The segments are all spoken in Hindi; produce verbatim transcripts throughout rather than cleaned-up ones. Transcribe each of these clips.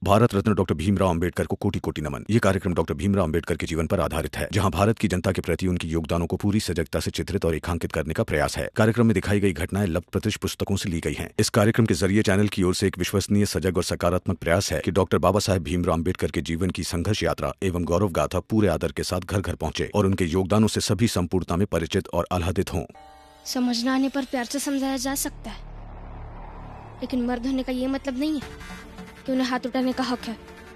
भारत रत्न डॉक्टर भीमराव अंबेडकर को कोटि कोटि नमन। ये कार्यक्रम डॉक्टर भीमराव अंबेडकर के जीवन पर आधारित है, जहां भारत की जनता के प्रति उनके योगदानों को पूरी सजगता से चित्रित और रेखांकित करने का प्रयास है। कार्यक्रम में दिखाई गई घटनाएं लब्ध प्रतिष्ठ पुस्तकों से ली गई हैं। इस कार्यक्रम के जरिए चैनल की ओर से एक विश्वसनीय, सजग और सकारात्मक प्रयास है कि डॉक्टर बाबा साहेब भीमराव अंबेडकर के जीवन की संघर्ष यात्रा एवं गौरव गाथा पूरे आदर के साथ घर घर पहुंचे और उनके योगदानों से सभी संपूर्णता में परिचित और आह्लादित हों। समझ न आने पर प्यार से समझाया जा सकता है, लेकिन मर्द होने का ये मतलब नहीं है कि उन्हें हाथ उठाने का हक है।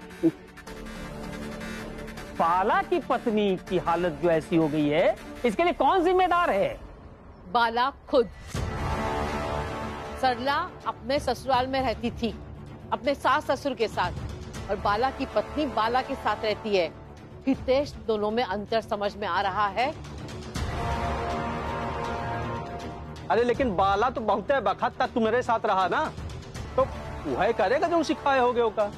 बाला की पत्नी की हालत जो ऐसी हो गई है, इसके लिए कौन जिम्मेदार है? बाला खुद। सरला अपने ससुराल में रहती थी, अपने सास ससुर के साथ, और बाला की पत्नी बाला के साथ रहती है। हितेश, दोनों में अंतर समझ में आ रहा है? अरे लेकिन बाला तो बहुत वक्त तक तुम्हारे साथ रहा ना, तो वह करेगा जो सिखाए होगे होगा।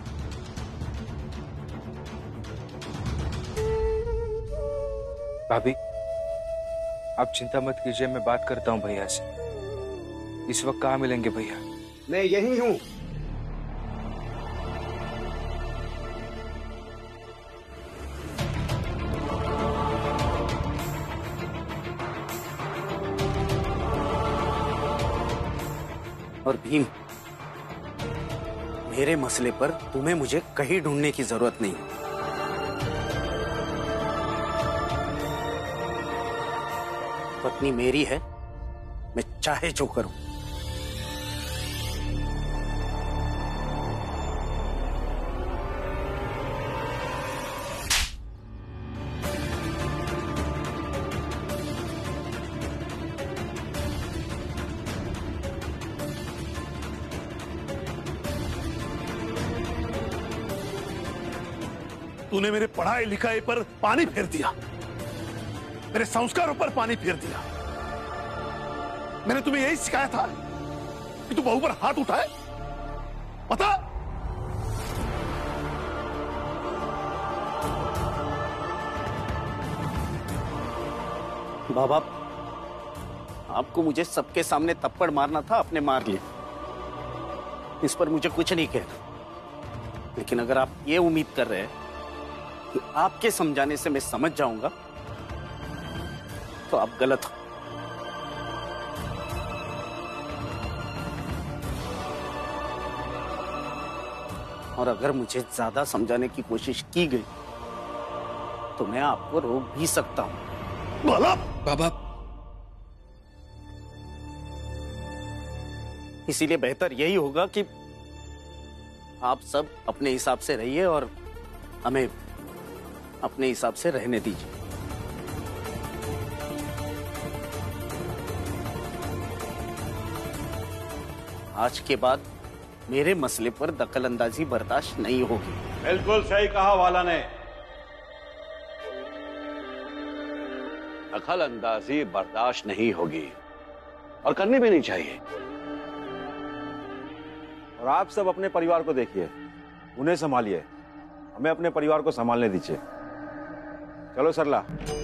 भाभी, आप चिंता मत कीजिए, मैं बात करता हूँ भैया से। इस वक्त कहाँ मिलेंगे भैया? मैं यही हूँ। और भीम, मेरे मसले पर तुम्हें मुझे कहीं ढूंढने की जरूरत नहीं। पत्नी मेरी है, मैं चाहे जो करूं। तूने मेरे पढ़ाई लिखाई पर पानी फेर दिया, मेरे संस्कारों पर पानी फेर दिया। मैंने तुम्हें यही सिखाया था कि तू बहू पर हाथ उठाए? पता? बाबा, आपको मुझे सबके सामने थप्पड़ मारना था, आपने मार लिया। इस पर मुझे कुछ नहीं कहना, लेकिन अगर आप ये उम्मीद कर रहे हैं कि आपके समझाने से मैं समझ जाऊंगा, तो आप गलत हो। और अगर मुझे ज्यादा समझाने की कोशिश की गई तो मैं आपको रोक भी सकता हूं। बाला! बाबा, इसीलिए बेहतर यही होगा कि आप सब अपने हिसाब से रहिए और हमें अपने हिसाब से रहने दीजिए। आज के बाद मेरे मसले पर दखलंदाजी बर्दाश्त नहीं होगी। बिल्कुल सही कहा वाला ने। दखलंदाजी बर्दाश्त नहीं होगी और करनी भी नहीं चाहिए। और आप सब अपने परिवार को देखिए, उन्हें संभालिए, हमें अपने परिवार को संभालने दीजिए। चलो सरला।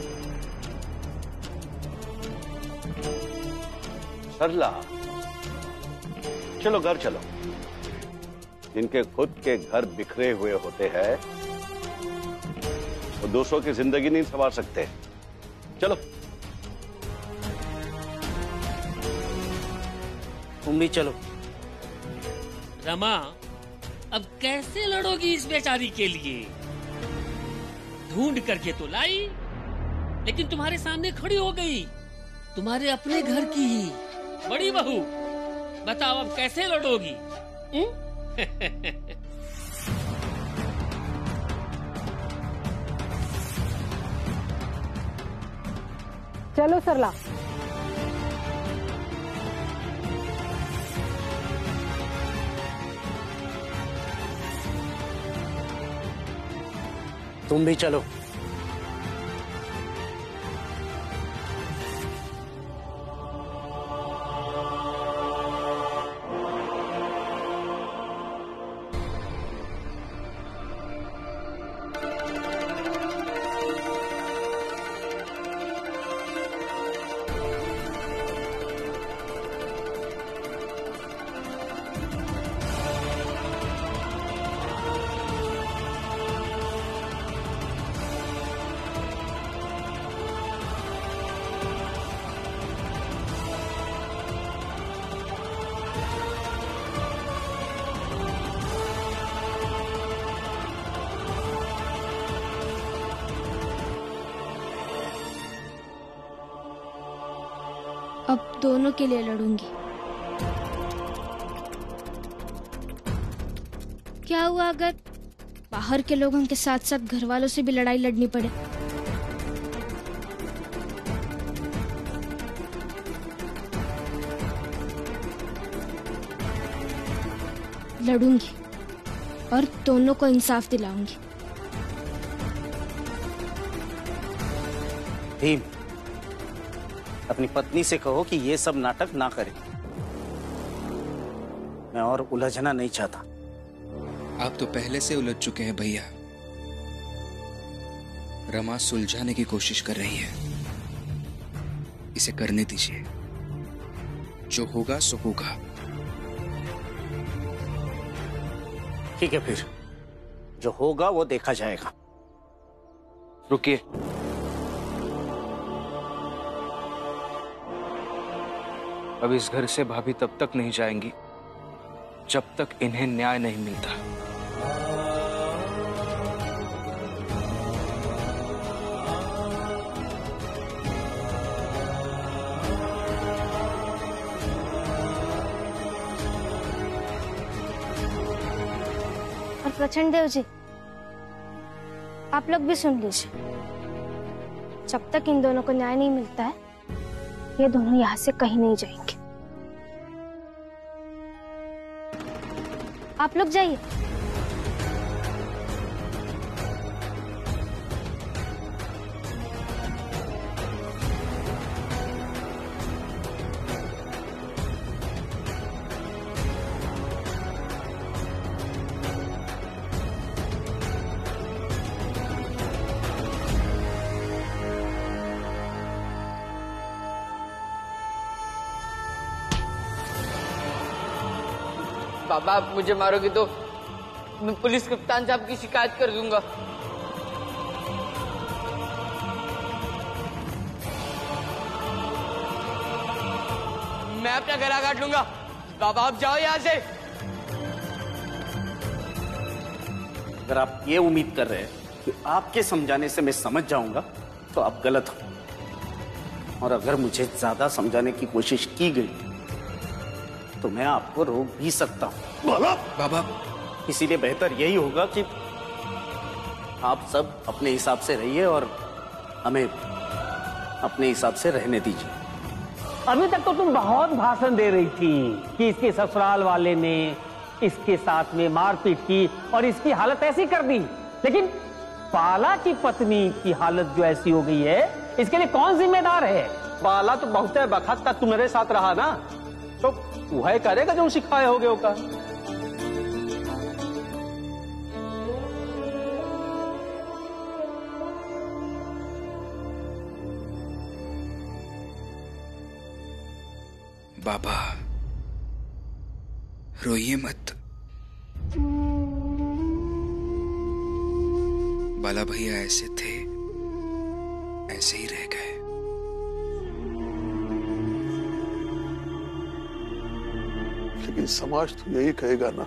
सरला, चलो घर चलो। जिनके खुद के घर बिखरे हुए होते हैं वो दूसरों की जिंदगी नहीं संवार सकते। चलो। तुम भी चलो। रमा, अब कैसे लड़ोगी इस बेचारी के लिए? ढूंढ करके तो लाई, लेकिन तुम्हारे सामने खड़ी हो गई, तुम्हारे अपने घर की ही बड़ी बहू। बताओ अब कैसे लड़ोगी? चलो सरला। तुम भी चलो। अब दोनों के लिए लड़ूंगी। क्या हुआ अगर बाहर के लोगों के साथ साथ घर वालों से भी लड़ाई लड़नी पड़े? लड़ूंगी और दोनों को इंसाफ दिलाऊंगी। भीम, अपनी पत्नी से कहो कि ये सब नाटक ना करे। मैं और उलझना नहीं चाहता। आप तो पहले से उलझ चुके हैं भैया। रमा सुलझाने की कोशिश कर रही है, इसे करने दीजिए। जो होगा सो होगा। ठीक है, फिर जो होगा वो देखा जाएगा। रुकिए, अब इस घर से भाभी तब तक नहीं जाएंगी जब तक इन्हें न्याय नहीं मिलता। और प्रचंड देव जी, आप लोग भी सुन लीजिए। जब तक इन दोनों को न्याय नहीं मिलता है, ये दोनों यहाँ से कहीं नहीं जाएंगे। आप लोग जाइए। बाबा, आप मुझे मारोगे तो मैं पुलिस कप्तान साहब की शिकायत कर दूंगा। मैं अपना गला काट लूंगा। बाबा, आप जाओ यहाँ से। अगर आप ये उम्मीद कर रहे हैं कि आपके समझाने से मैं समझ जाऊंगा तो आप गलत हो। और अगर मुझे ज्यादा समझाने की कोशिश की गई तो मैं आपको रोक भी सकता हूं। बाबा बाबा, इसीलिए बेहतर यही होगा कि आप सब अपने हिसाब से रहिए और हमें अपने हिसाब से रहने दीजिए। अभी तक तो तुम बहुत भाषण दे रही थी कि इसके ससुराल वाले ने इसके साथ में मारपीट की और इसकी हालत ऐसी कर दी, लेकिन बाला की पत्नी की हालत जो ऐसी हो गई है, इसके लिए कौन जिम्मेदार है? बाला तो बहुत वक्त तक तुम्हारे साथ रहा ना, तो वह करेगा जो सिखाए होगे होगा। बाबा, रोइए मत। बाला भैया ऐसे थे, ऐसे ही रह गए। लेकिन समाज तो यही कहेगा ना,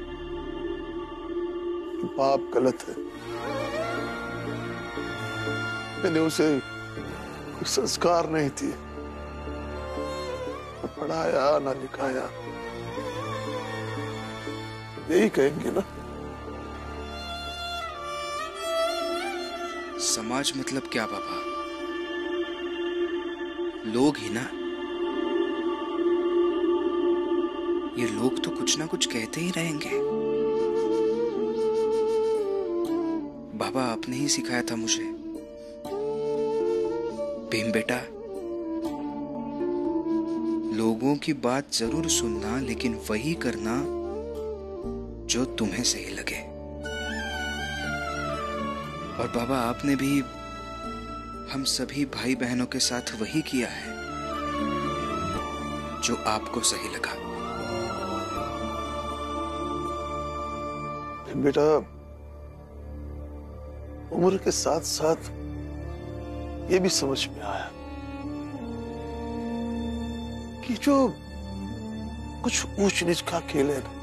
बाप गलत है। मैंने उसे कोई संस्कार नहीं दिए, न पढ़ाया न लिखाया, यही कहेंगे ना। समाज मतलब क्या बाबा? लोग ही ना। ये लोग तो कुछ ना कुछ कहते ही रहेंगे। बाबा, आपने ही सिखाया था मुझे, भीम बेटा, लोगों की बात जरूर सुनना, लेकिन वही करना जो तुम्हें सही लगे। और बाबा, आपने भी हम सभी भाई बहनों के साथ वही किया है जो आपको सही लगा। बेटा, उम्र के साथ साथ ये भी समझ में आया कि जो कुछ ऊंच नीच का खेल है ना,